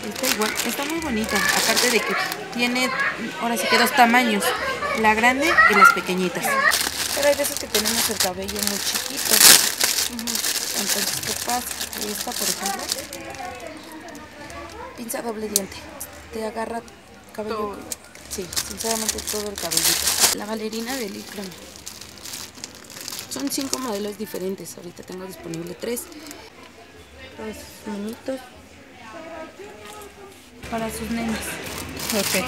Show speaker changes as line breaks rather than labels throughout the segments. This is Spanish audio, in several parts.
Está igual, está muy bonita, aparte de que tiene, ahora sí que dos tamaños, la grande y las pequeñitas. Pero hay veces que tenemos el cabello muy chiquito. Entonces, ¿qué pasa? Esta, por ejemplo, pinza doble diente, te agarra cabello. Todo. Sí, sinceramente todo el cabellito. La bailarina de licra. Son 5 modelos diferentes, ahorita tengo disponible 3. Los moñitos para sus nenes. Ok.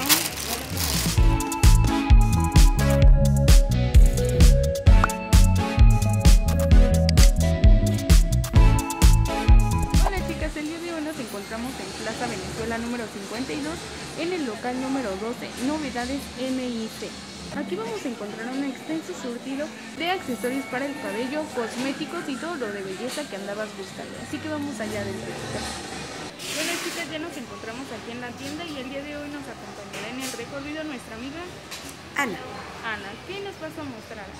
Hola chicas, el día de hoy nos encontramos en Plaza Venezuela número 52, en el local número 12, Novedades MIC. Aquí vamos a encontrar un extenso surtido de accesorios para el cabello, cosméticos y todo lo de belleza que andabas buscando. Así que vamos allá del chicas. Bueno chicas, ya nos encontramos aquí en la tienda y el día de hoy nos acompañará en el recorrido nuestra amiga
Ana.
Ana. ¿Qué nos vas a mostrar?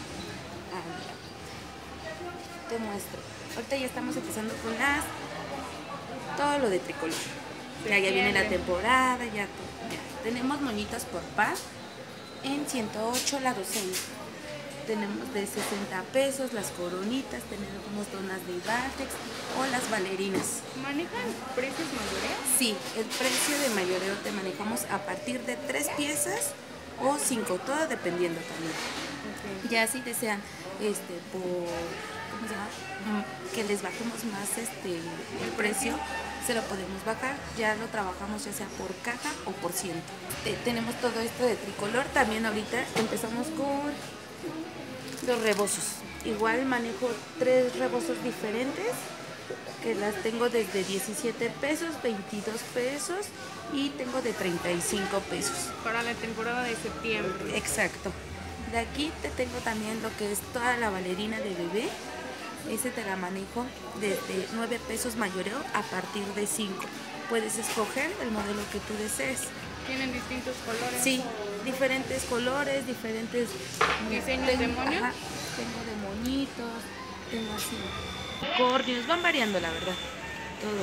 Te muestro. Ahorita ya estamos empezando con todo lo de tricolor. Ya viene la temporada, ya todo. Ya. Tenemos moñitas por par en 108 la docena. Tenemos de 60 pesos las coronitas, tenemos donas de látex o las bailarinas.
¿Manejan precios mayoreos?
Sí, el precio de mayoreo te manejamos a partir de 3 piezas o 5, todo dependiendo también. Okay. Ya si desean ¿cómo se llama? Que les bajemos más el precio, se lo podemos bajar, ya lo trabajamos ya sea por caja o por ciento. Tenemos todo esto de tricolor, también ahorita empezamos con los rebozos. Igual manejo 3 rebozos diferentes, que las tengo desde 17 pesos, 22 pesos y tengo de 35 pesos.
Para la temporada de septiembre.
Exacto. De aquí te tengo también lo que es toda la bailarina de bebé. Ese te la manejo desde 9 pesos mayoreo a partir de 5. Puedes escoger el modelo que tú desees.
¿Tienen distintos colores?
Sí, diferentes colores, diferentes
diseños de moño.
Ajá, tengo de moñitos, tengo así unicornios, van variando la verdad, todo.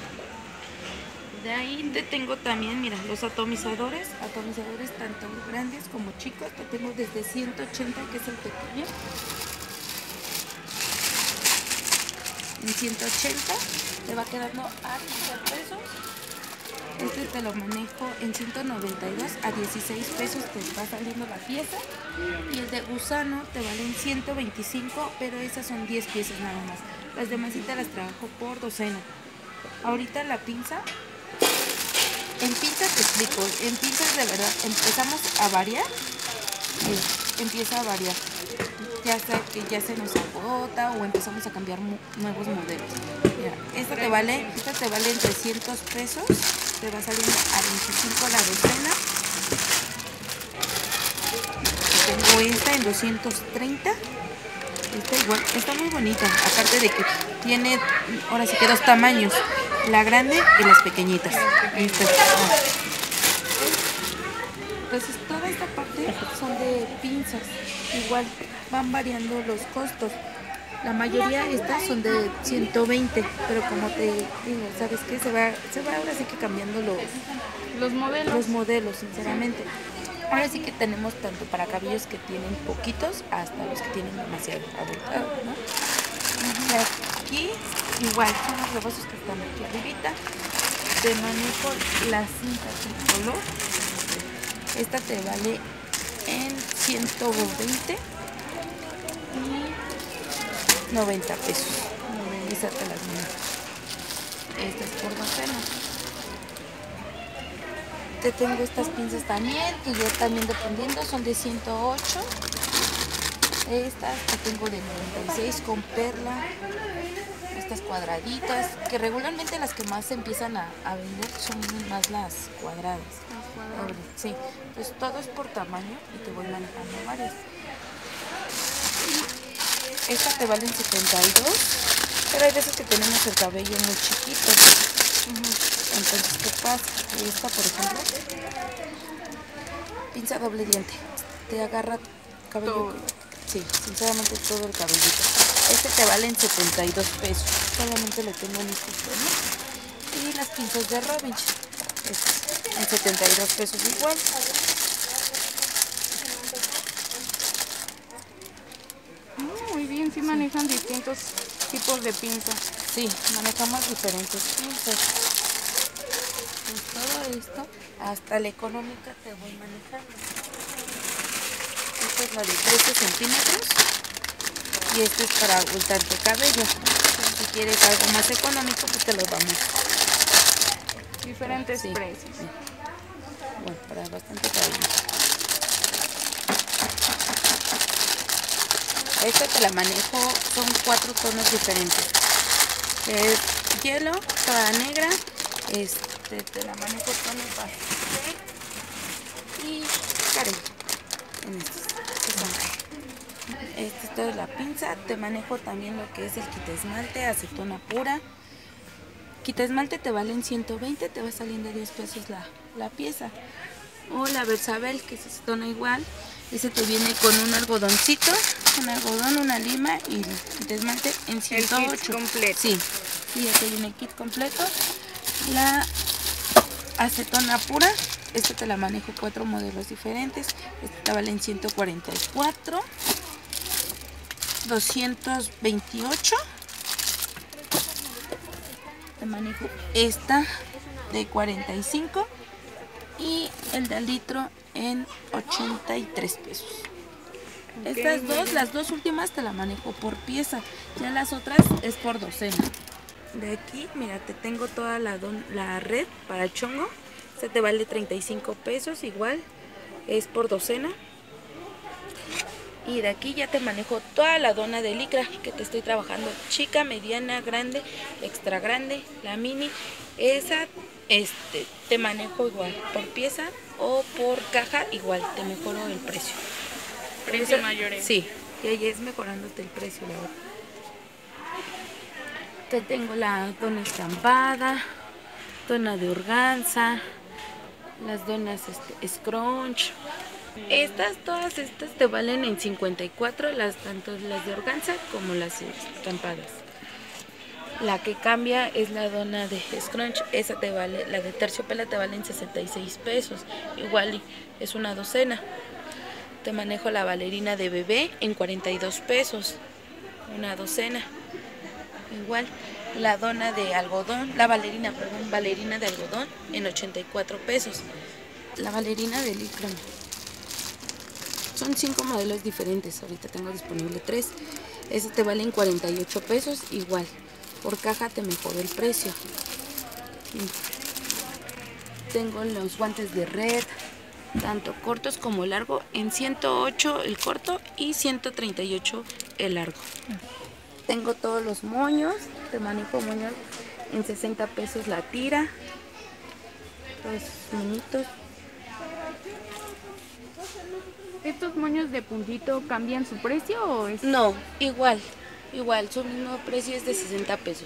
De ahí te tengo también, mira, los atomizadores tanto grandes como chicos, te tengo desde 180, que es el pequeño. En 180 te va quedando a 15 pesos. Este te lo manejo en 192 a 16 pesos, te va saliendo la pieza. Y el de gusano te vale en 125, pero esas son 10 piezas nada más. Las demás sí te las trabajo por docena. Ahorita la pinza, en pinzas te explico, en pinzas de verdad empezamos a variar, empieza a variar. Ya sea que ya se nos agota o empezamos a cambiar nuevos modelos. Mira, esta te vale en 300 pesos, te va saliendo a 25 la docena. Tengo esta en 230. Esta igual, está muy bonita, aparte de que tiene, ahora sí que dos tamaños, la grande y las pequeñitas. Entonces toda esta parte son de pinzas, igual van variando los costos. La mayoría estas son de 120, pero como te digo, ¿sabes qué? Se va ahora sí que cambiando los modelos, sinceramente. Ahora sí que tenemos tanto para cabellos que tienen poquitos hasta los que tienen demasiado abultados, ¿no? Aquí igual son los rebozos que están aquí arribita. Te manejo la cinta tricolor. Esta te vale en 120 y 90 pesos. Esa te las manejo. Esta es por docena. Te tengo estas pinzas también, que ya también dependiendo son de 108. Estas que tengo de 96 con perla. Estas cuadraditas, que regularmente las que más se empiezan a vender son más las cuadradas. Sí, pues todo es por tamaño y te voy manejando varias. Y esta te vale en 72, pero hay veces que tenemos el cabello muy chiquito. Entonces, ¿qué pasa? Esta, por ejemplo, pinza doble diente, te agarra cabello. Todo. Sí, sinceramente todo el cabellito. Este te vale en 72 pesos. Solamente lo tengo en estos tonos. Y las pinzas de Robinson. en 72 pesos igual.
Muy bien, sí manejan distintos tipos de pinzas.
Sí, manejamos diferentes pinzas. Pues todo esto, hasta la económica te voy manejando. Esta es la de 13 centímetros y este es para ocultarte cabello. Si quieres algo más económico, pues te lo vamos.
Diferentes
Sí,
precios.
sí. Bueno, para bastante cabello. Esta te la manejo, son 4 tonos diferentes. Es hielo, toda negra, te la manejo tono pastel y carey. En estos. Esta es toda la pinza. Te manejo también lo que es el quita esmalte, acetona pura. Quita esmalte te vale en 120, te va saliendo a 10 pesos la pieza. O la Versabel, que es acetona igual. Ese te viene con un algodoncito, un algodón, una lima y el quita esmalte en 108.
El kit completo.
Sí, ya te viene el kit completo. La acetona pura, esta te la manejo 4 modelos diferentes. Esta te vale en 144, 228. Te manejo esta de 45 y el de litro en 83 pesos. Estas dos, las dos últimas te la manejo por pieza, ya las otras es por docena. De aquí, mira, te tengo toda la red para el chongo. Esta te vale 35 pesos, igual es por docena. Y de aquí ya te manejo toda la dona de licra que te estoy trabajando, chica, mediana, grande, extra grande, la mini. Esa te manejo igual por pieza o por caja, igual te mejoro el precio.
Precio mayor.
Sí, y ahí es mejorándote el precio, la verdad. Te tengo la dona estampada, dona de organza, las donas scrunch. Todas estas te valen en 54, tanto las de organza como las estampadas. La que cambia es la dona de scrunch, esa te vale, la de terciopelo te vale en 66 pesos, igual es una docena. Te manejo la bailarina de bebé en 42 pesos, una docena. Igual la dona de algodón, bailarina de algodón en 84 pesos. La bailarina de licra. Son 5 modelos diferentes, ahorita tengo disponible 3. Ese te vale en 48 pesos, igual. Por caja te mejoró el precio. Tengo los guantes de red, tanto cortos como largo, en 108 el corto y 138 el largo. Tengo todos los moños, te manejo moños en 60 pesos la tira. Los moñitos.
¿Estos moños de puntito cambian su precio o es...?
No, igual, su mismo precio es de 60 pesos.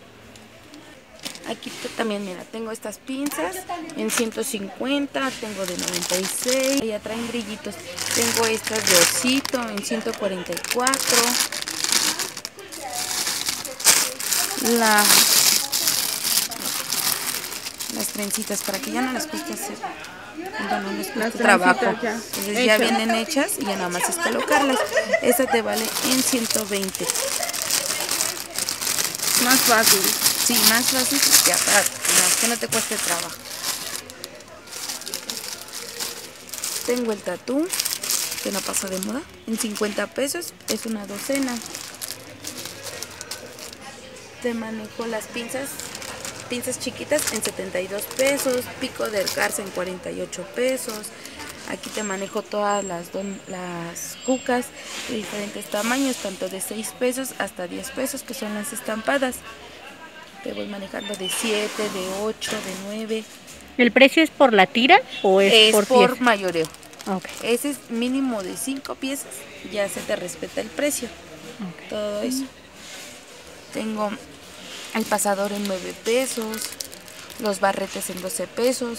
Aquí también, mira, tengo estas pinzas en 150, tengo de 96, ya traen brillitos. Tengo estas de osito en 144. Las trencitas, para que ya no las cueste hacer. No les cuesta trabajo. Entonces ya vienen hechas y ya nada más es colocarlas. Esta te vale en 120.
Más fácil.
Sí, más fácil que aparte, que no te cueste trabajo. Tengo el tatú, que no pasa de moda, en 50 pesos, es una docena. Te manejo las pinzas chiquitas en 72 pesos, pico de garza en 48 pesos. Aquí te manejo todas las cucas de diferentes tamaños, tanto de 6 pesos hasta 10 pesos, que son las estampadas. Te voy manejando de 7, de 8, de 9.
¿El precio es por la tira o es por pieza?
Mayoreo.
Okay.
Ese es mínimo de 5 piezas, ya se te respeta el precio. Okay. Todo eso. Tengo el pasador en 9 pesos, los barretes en 12 pesos.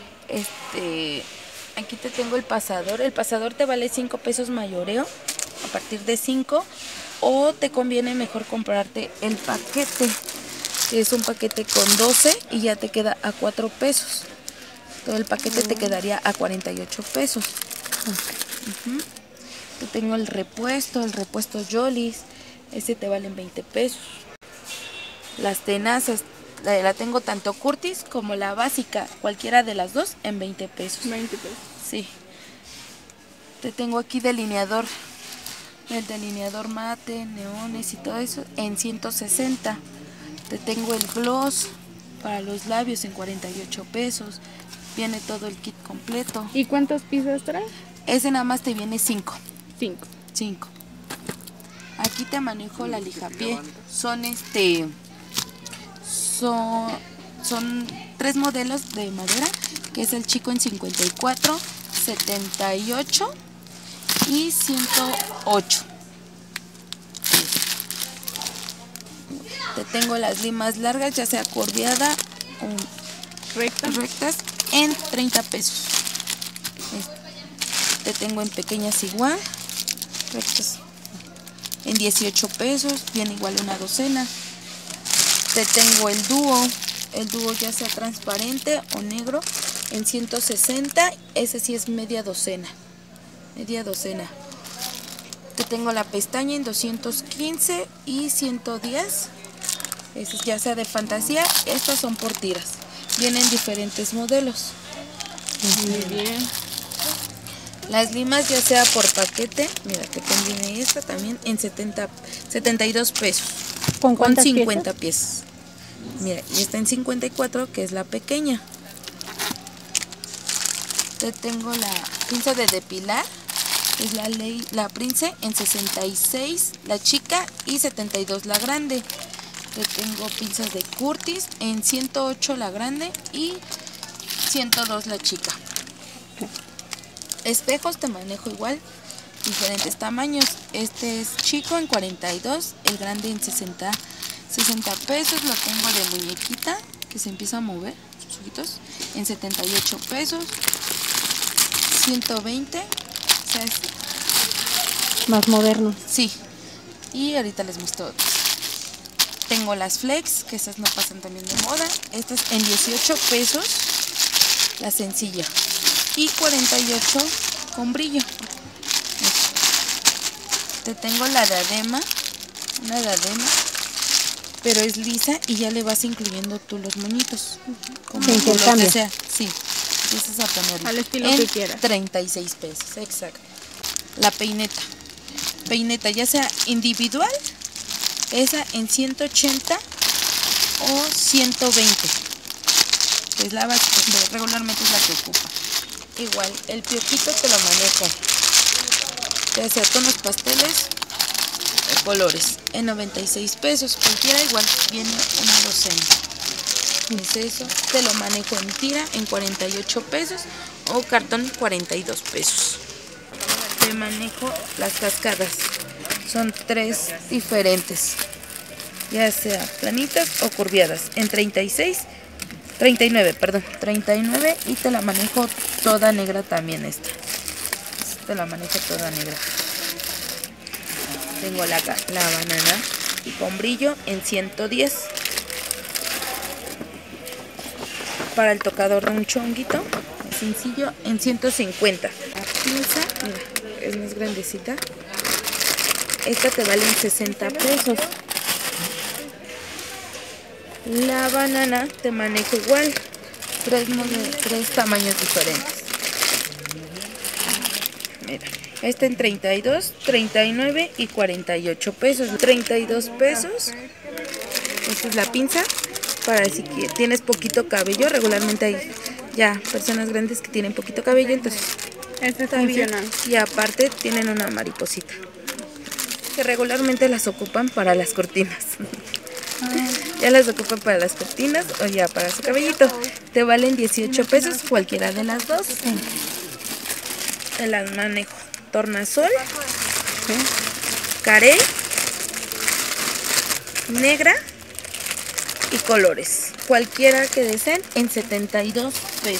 Aquí te tengo el pasador te vale 5 pesos mayoreo, a partir de 5, o te conviene mejor comprarte el paquete, que es un paquete con 12 y ya te queda a 4 pesos. Todo el paquete te quedaría a 48 pesos. Te tengo el repuesto Yolis. Este te valen 20 pesos. Las tenazas, la tengo tanto Curtis como la básica, cualquiera de las dos en 20 pesos.
20 pesos.
Sí. Te tengo aquí delineador. El delineador mate, neones y todo eso en 160. Te tengo el gloss para los labios en 48 pesos. Viene todo el kit completo.
¿Y cuántas piezas trae?
Ese nada más te viene 5.
5.
Aquí te manejo la lijapié. Son 3 modelos de madera, que es el chico en 54, 78 y 108. Te tengo las limas largas, ya sea curviada o rectas, en 30 pesos. Te tengo en pequeñas igual, rectas en 18 pesos, viene igual una docena. Te tengo el dúo ya sea transparente o negro en 160, ese sí es media docena. Te tengo la pestaña en 215 y 110, ese ya sea de fantasía. Estas son por tiras, vienen diferentes modelos.
Muy bien.
Las limas ya sea por paquete, mira, te conviene esta también en 72 pesos.
¿Con cuántas
50 piezas? Mira, y está en 54, que es la pequeña. Te tengo la pinza de depilar, es la Prince en 66 la chica y 72 la grande. Te tengo pinzas de Curtis en 108 la grande y 102 la chica. Espejos te manejo igual, diferentes tamaños. Este es chico en 42, el grande en 60 pesos. Lo tengo de muñequita que se empieza a mover, sus ojitos, en 78 pesos. 120, o sea,
más modernos.
Sí, y ahorita les muestro otros. Tengo las Flex, que esas no pasan también de moda. Estas en 18 pesos, la sencilla. Y 48 con brillo. Te tengo la diadema, una diadema, pero es lisa y ya le vas incluyendo tú los moñitos. Como
Sí,
tú lo que
cambia.
sea. Sí, empiezas a ponerlo.
Al estilo
en
que quieras.
36 pesos, exacto. La peineta ya sea individual, esa en 180 o 120. Es la básica, regularmente es la que ocupa. Igual, el piojito te lo manejo, ya sea tonos pasteles o colores, en 96 pesos. Cualquiera igual viene una docena. Es eso, te lo manejo en tira en 48 pesos o cartón 42 pesos. Te manejo las cascadas, son 3 diferentes, ya sea planitas o curviadas, en 39 y te la manejo toda negra también esta. Te la manejo toda negra. Tengo la banana y con brillo en 110. Para el tocador de un chonguito, sencillo, en 150. La pinza, mira, es más grandecita. Esta te vale en 60 pesos. La banana te manejo igual, 3 tamaños diferentes. Mira, esta en 32, 39 y 48 pesos. 32 pesos. Esta es la pinza para si tienes poquito cabello. Regularmente hay ya personas grandes que tienen poquito cabello, entonces
Este
está bien.
funciona.
Y aparte tienen una mariposita que regularmente las ocupan para las cortinas. Ya las ocupan para las cortinas o ya para su cabellito. Te valen 18 pesos cualquiera de las dos. Te las manejo. Tornasol, carey, negra y colores. Cualquiera que deseen en 72 pesos.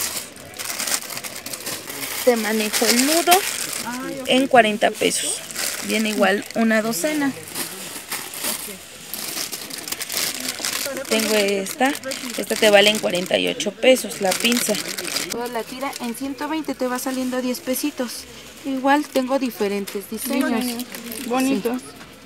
Te manejo el nudo en 40 pesos. Viene igual una docena. Tengo esta te vale en 48 pesos la pinza. Toda la tira en 120 te va saliendo 10 pesitos. Igual tengo diferentes diseños.
Bonitos.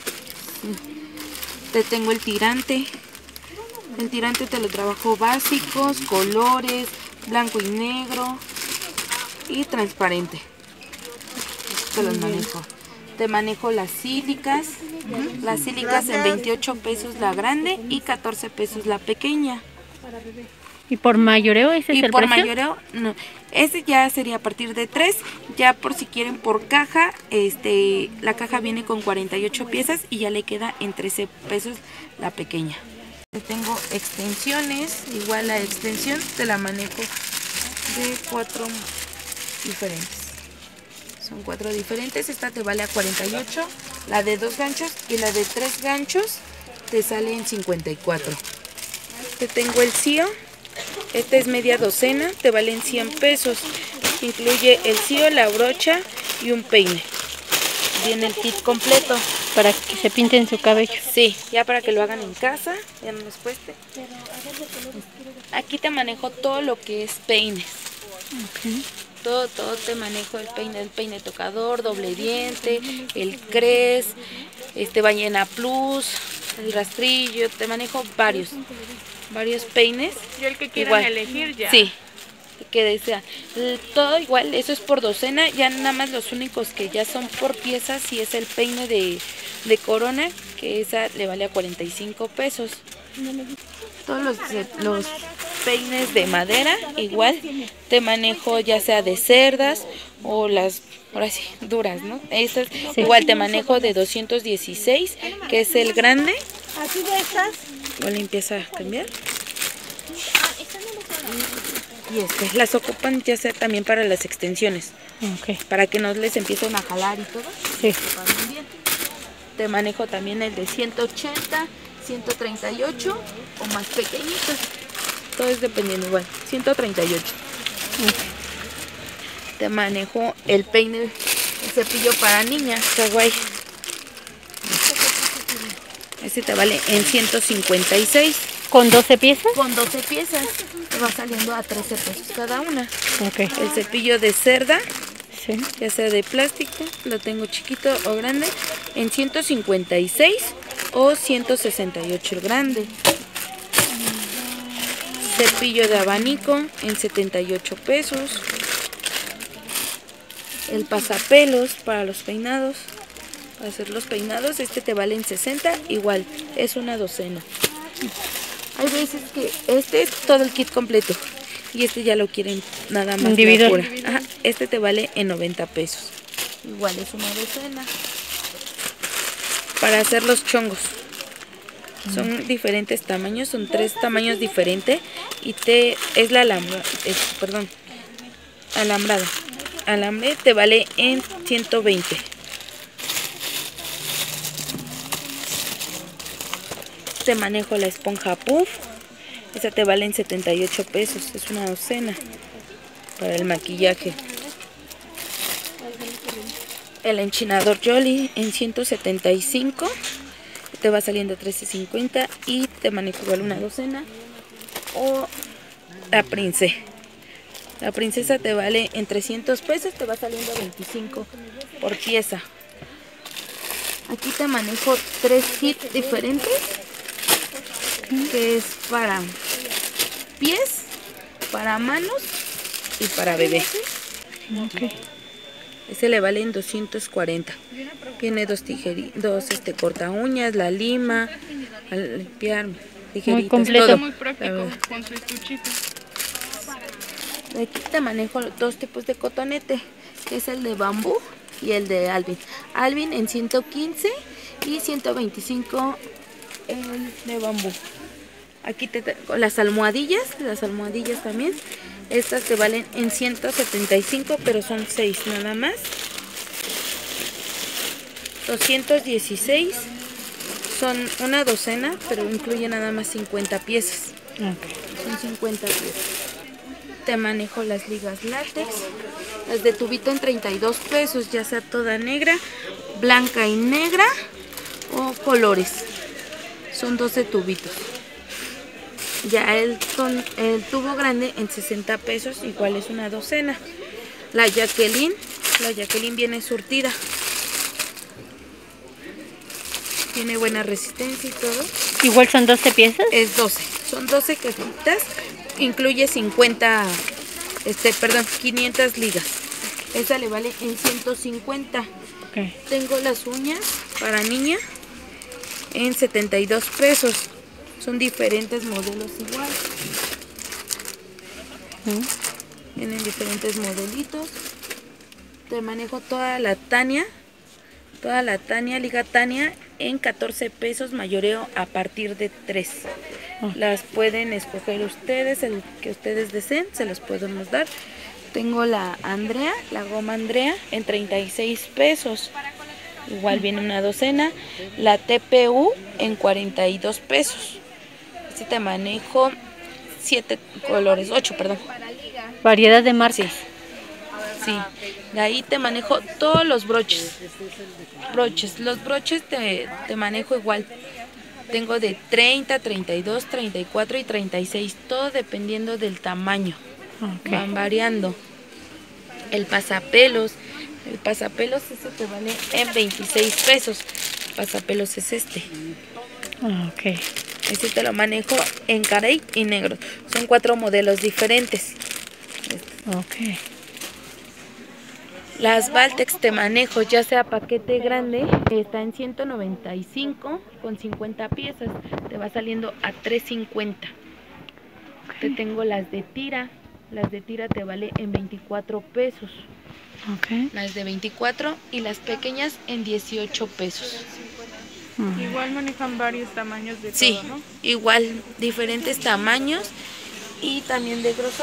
Te tengo el tirante. El tirante te lo trabajo básicos, colores, blanco y negro y transparente. Te los manejo. Te manejo las sílicas. Las sílicas en 28 pesos la grande y 14 pesos la pequeña.
¿Y por mayoreo ese es el
por
precio?
mayoreo, no. Ese ya sería a partir de 3. Ya por si quieren por caja, la caja viene con 48 piezas y ya le queda en 13 pesos la pequeña. Tengo extensiones, igual la extensión te la manejo de 4 diferentes. Son 4 diferentes, esta te vale a 48, la de 2 ganchos y la de 3 ganchos te sale en 54. Te tengo el CIO, este es media docena, te vale en 100 pesos. Incluye el CIO, la brocha y un peine. Viene el kit completo.
Para que se pinten su cabello.
Sí, ya para que lo hagan en casa, ya no les cueste. Aquí te manejo todo lo que es peines.
Okay.
Todo te manejo el peine tocador, doble diente, el cres, ballena plus, el rastrillo, te manejo varios peines.
Y el que quieran
igual.
elegir ya.
Sí, que desea. Todo igual, eso es por docena, ya nada más los únicos que ya son por piezas, si es el peine de corona, que esa le vale a 45 pesos. Todos los peines de madera, igual, te manejo ya sea de cerdas o las, ahora sí, duras, ¿no? Estas, sí. Igual te manejo de 216, que es el grande. Igual empieza a cambiar. Y las ocupan ya sea también para las extensiones.
Okay.
Para que no les empiecen a jalar y todo.
Sí.
Te manejo también el de 180, 138 o más pequeñitos. Todo es dependiendo igual. 138. Okay. Te manejo el peine, el cepillo para niñas, kawaii. Este te vale en 156.
¿Con 12 piezas?
Con 12 piezas. Te va saliendo a 13 pesos cada una.
Okay.
El cepillo de cerda,
sí,
ya sea de plástico, lo tengo chiquito o grande, en 156 o 168 el grande. Cepillo de abanico en 78 pesos. El pasapelos para los peinados, para hacer los peinados, te vale en 60, igual, es una docena. Hay veces que este es todo el kit completo y ya lo quieren nada más
individual.
Ajá, te vale en 90 pesos. Igual es una docena. Para hacer los chongos. Son diferentes tamaños, son 3 tamaños diferentes y es la alambrada. Alambre te vale en 120. Te manejo la esponja puff, esa te vale en 78 pesos, es una docena para el maquillaje. El enchinador Jolly en 175, te va saliendo 13.50 y te manejo igual una docena. O la princesa. La princesa te vale en 300 pesos, te va saliendo 25 por pieza. Aquí te manejo 3 kits diferentes, que es para pies, para manos y para bebé.
Okay.
Ese le vale en 240. Tiene dos corta uñas, la lima, al limpiar, tijeritas,
muy completo,
todo.
Muy práctico con su estuchito.
Aquí te manejo 2 tipos de cotonete, que es el de bambú y el de Alvin. Alvin en 115 y 125 el de bambú. Aquí te tengo las almohadillas también. Estas te valen en 175, pero son 6 nada más. 216 son una docena, pero incluye nada más 50 piezas.
Okay.
Son 50 piezas. Te manejo las ligas látex, las de tubito en 32 pesos, ya sea toda negra, blanca y negra o colores. Son 12 tubitos. Ya el tubo grande en 60 pesos, igual es una docena. La Jacqueline viene surtida. Tiene buena resistencia y todo.
Igual son 12 piezas.
Es 12. Son 12 cajitas. Incluye 500 ligas. Esa le vale en 150.
Okay.
Tengo las uñas para niña en 72 pesos. Son diferentes modelos igual. Tienen diferentes modelitos. Te manejo toda la Tania, Liga Tania en 14 pesos, mayoreo a partir de 3. Las pueden escoger ustedes, el que ustedes deseen, se los podemos dar. Tengo la Andrea, la goma Andrea en 36 pesos. Igual viene una docena. La TPU en 42 pesos. Así te manejo 8, perdón.
Variedad de marcas.
Sí. De ahí te manejo todos los broches. Los broches te manejo igual. Tengo de 30, 32, 34 y 36. Todo dependiendo del tamaño.
Okay.
Van variando. El pasapelos ese te vale en 26 pesos. El pasapelos es este.
Ok.
Este te lo manejo en carey y negro. Son 4 modelos diferentes.
Ok.
Las Valtex te manejo, ya sea paquete grande, está en 195 con 50 piezas. Te va saliendo a 350. Te tengo las de tira. Las de tira te vale en 24 pesos.
Okay.
Las de 24 y las pequeñas en 18 pesos.
Igual manejan varios tamaños de
Sí,
todo, ¿no?
igual, diferentes tamaños y también de grosor.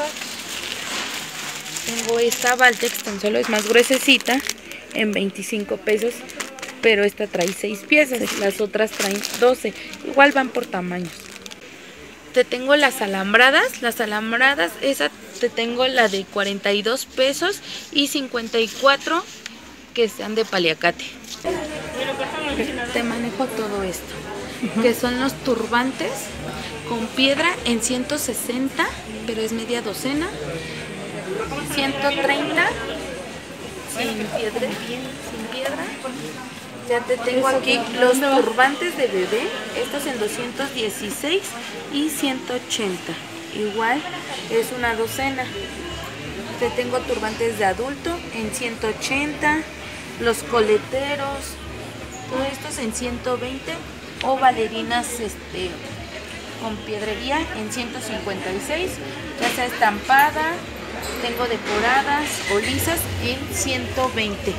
Tengo esta Valtex, tan solo es más gruesecita, en 25 pesos, pero esta trae 6 piezas, las otras traen 12. Igual van por tamaños. Te tengo las alambradas, esa te tengo la de 42 pesos y 54 que sean de paliacate. Te manejo todo esto, que son los turbantes con piedra en 160, pero es media docena, 130 sin piedra. Ya te tengo aquí los turbantes de bebé, estos en 216 y 180. Igual es una docena. Te tengo turbantes de adulto en 180, los coleteros, todos estos en 120 o bailarinas con piedrería en 156, ya sea estampada, tengo decoradas o lisas en 120.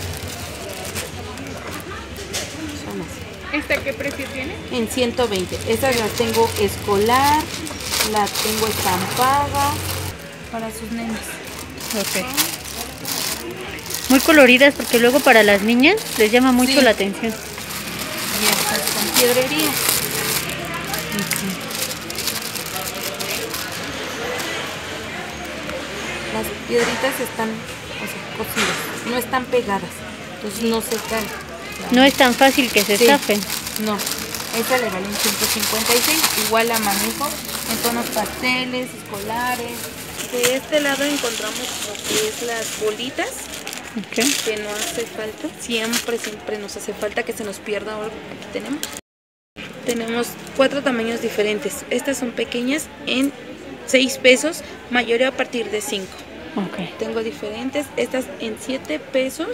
¿Esta qué precio tiene?
En 120. Estas las tengo escolar, las tengo estampada para sus nenes.
Ok. Muy coloridas porque luego para las niñas les llama mucho la atención.
Y estas con piedrería. Las piedritas están cocidas, no están pegadas, entonces no se caen.
No es tan fácil que se zafen.
No, esta le vale un 156, igual la manejo en tonos pasteles, escolares. De este lado encontramos lo que es las bolitas, que no hace falta, siempre nos hace falta que se nos pierda ahora que tenemos. Tenemos 4 tamaños diferentes, estas son pequeñas en 6 pesos, mayoreo a partir de 5.
Okay.
Tengo diferentes, estas en 7 pesos,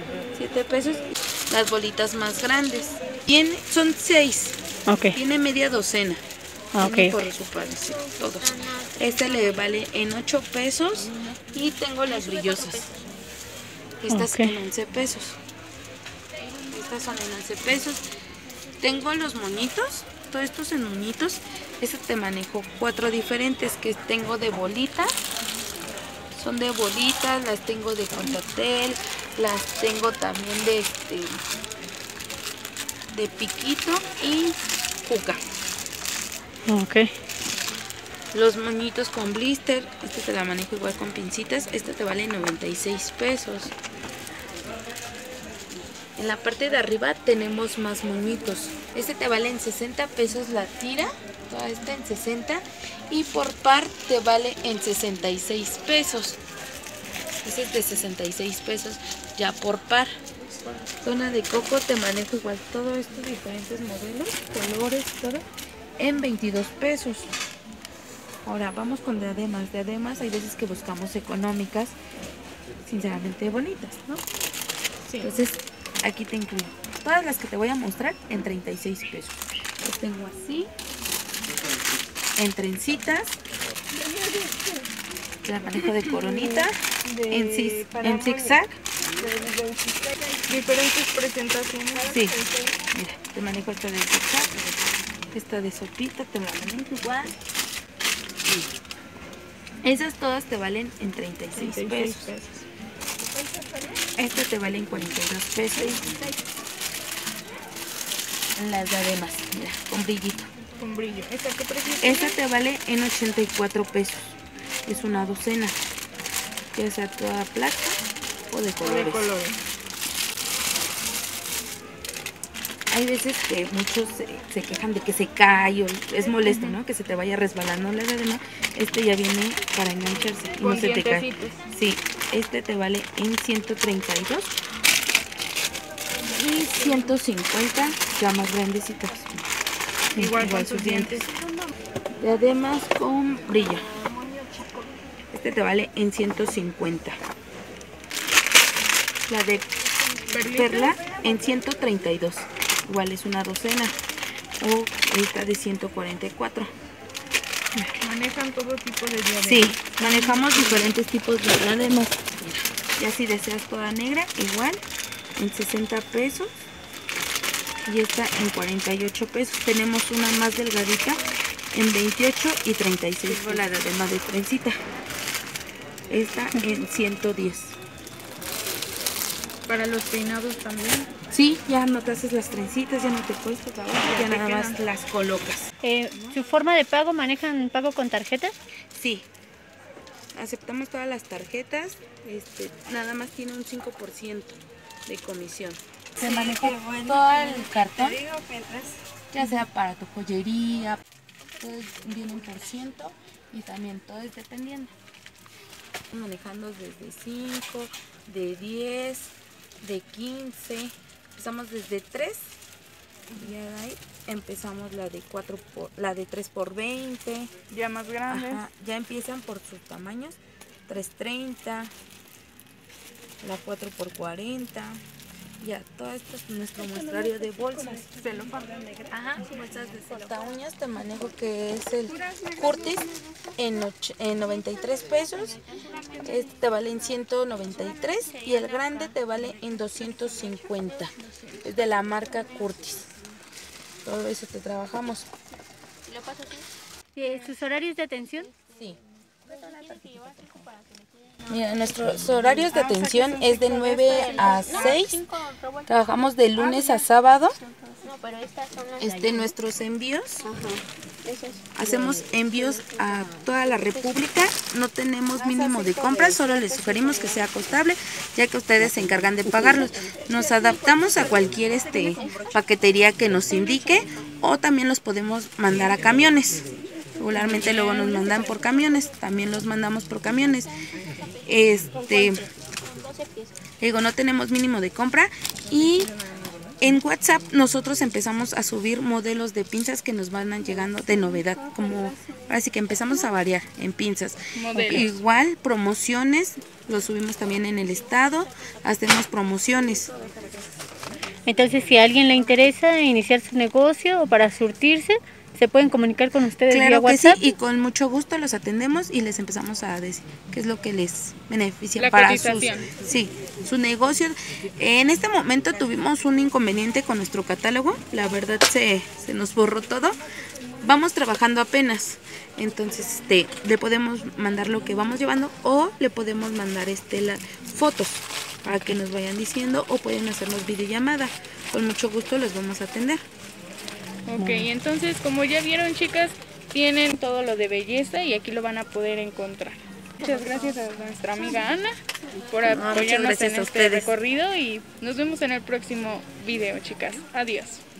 las bolitas más grandes. Son 6,
Okay.
Tiene media docena.
Okay.
Por su parecer, todos. Este le vale en 8 pesos y tengo las brillosas. Estas en 11 pesos. Estas son en 11 pesos. Tengo los moñitos, todos estos en moñitos. Este te manejo 4 diferentes que tengo de bolita. Son de bolitas, las tengo de contatel, las tengo también de piquito y juca.
Ok.
Los moñitos con blister, este te la manejo igual con pincitas, este te vale 96 pesos. En la parte de arriba tenemos más moñitos. Este te vale en 60 pesos la tira, toda esta en 60, y por par te vale en 66 pesos. Este es de 66 pesos ya por par. Zona de coco te manejo igual todo estos diferentes modelos, colores, todo en 22 pesos. Ahora vamos con diademas. Diademas hay veces que buscamos económicas, sinceramente bonitas, ¿no?
Sí.
Entonces aquí te incluyo todas las que te voy a mostrar en 36 pesos. Los tengo así, en trencitas, la manejo de coronita, en zigzag.
Diferentes presentaciones.
Sí, mira, te manejo esta de zigzag, esta de sopita, te la manejo igual. Esas todas te valen en 36 pesos. Esta te vale en 42 pesos. Las diademas, mira, con brillito.
Con brillo. ¿Esta qué precio?
Esta te vale en 84 pesos. Es una docena, ya sea toda plata o de colores.
De colores.
Hay veces que muchos se quejan de que se cae o es molesto, ¿no? Que se te vaya resbalando la diadema. Este ya viene para engancharse y no se te cae. Sí, este te vale en 132 y 150, ya más grandecitas.
Igual sus dientes.
Diademas con brillo. Este te vale en 150. La de perla en 132. Igual es una docena. O esta de 144.
Manejan todo tipo de diademas.
Sí, manejamos diferentes tipos de diademas. Ya si deseas toda negra, igual en 60 pesos. Y esta en 48 pesos. Tenemos una más delgadita en 28 y 36. La diadema de trencita. Esta en 110.
Para los peinados también.
Sí, ya no te haces las trencitas, ya no te cuesta trabajo, ya nada más las colocas.
¿Su forma de pago, manejan pago con tarjeta?
Sí, aceptamos todas las tarjetas, nada más tiene un 5% de comisión. Se maneja todo el cartón, ya sea para tu joyería, todo viene un % y también todo es dependiendo. Manejando desde 5, de 10, de 15, empezamos desde 3 y de ahí empezamos la de 3 por 20.
Ya más grandes.
Ajá, ya empiezan por sus tamaños, 3.30, la 4 por 40. Ya, todo esto es nuestro muestrario de bolsas.
Celofán.
Ajá, bolsas de celofán. Uñas te manejo que es el Curtis en 93 pesos. Este te vale en 193 y el grande te vale en 250. Es de la marca Curtis. Todo eso te trabajamos.
¿Sus horarios de atención?
Sí. Mira, nuestros horarios de atención es de 9 a 6. Trabajamos de lunes a sábado. Nuestros envíos. Hacemos envíos a toda la República. No tenemos mínimo de compra, solo les sugerimos que sea costable, ya que ustedes se encargan de pagarlos. Nos adaptamos a cualquier paquetería que nos indique, o también los podemos mandar a camiones. Regularmente luego nos mandan por camiones, también los mandamos por camiones. Digo, no tenemos mínimo de compra, y en WhatsApp nosotros empezamos a subir modelos de pinzas que nos van llegando de novedad, como así que empezamos a variar en pinzas. Igual promociones, lo subimos también en el estado, hacemos promociones.
Entonces, si a alguien le interesa iniciar su negocio o para surtirse, ¿se pueden comunicar con ustedes vía WhatsApp?
Sí, y con mucho gusto los atendemos y les empezamos a decir qué es lo que les beneficia
la
para su negocio. En este momento tuvimos un inconveniente con nuestro catálogo, la verdad se nos borró todo. Vamos trabajando apenas, entonces le podemos mandar lo que vamos llevando, o le podemos mandar las fotos para que nos vayan diciendo, o pueden hacernos videollamada. Con mucho gusto los vamos a atender.
Ok, entonces como ya vieron, chicas, tienen todo lo de belleza y aquí lo van a poder encontrar. Muchas gracias a nuestra amiga Ana por apoyarnos en este recorrido y nos vemos en el próximo video, chicas. Adiós.